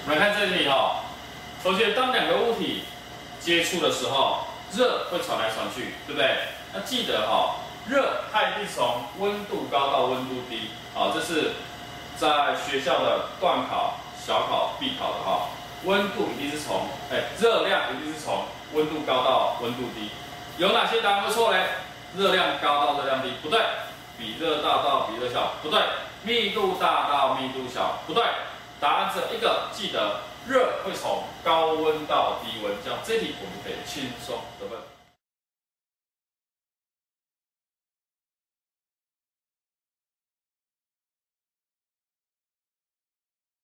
们看这里哈，同学，当两个物体接触的时候，热会传来传去，对不对？那记得哈，热它一定是从温度高到温度低，好，这是在学校的段考、小考、必考的哈。温度一定是从，热量一定是从温度高到温度低。有哪些答案会错嘞？热量高到热量低，不对；比热大到比热小，不对；密度大到密度小，不对。答案只有一个，记得热会从高温到低温，这样这题我们可以轻松得分。